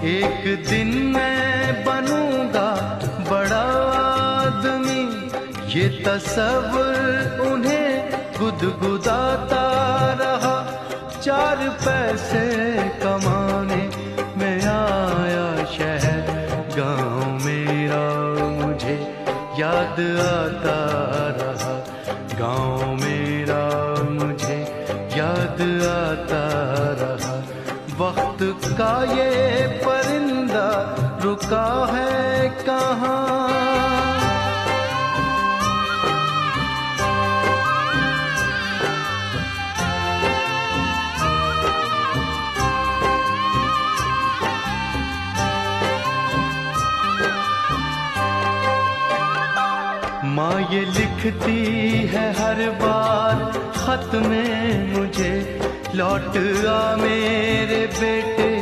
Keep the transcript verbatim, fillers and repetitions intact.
एक दिन मैं बनूंगा बड़ा आदमी, ये तसव्वुर उन्हें गुदगुदाता रहा। चार पैसे कमाने में आया शहर, गांव मेरा मुझे याद आता रहा। गांव मेरा मुझे याद आता रहा। वक्त का ये परिंदा रुका है कहाँ? माँ ये लिखती है हर बार खत में मुझे, लौट आ मेरे बेटे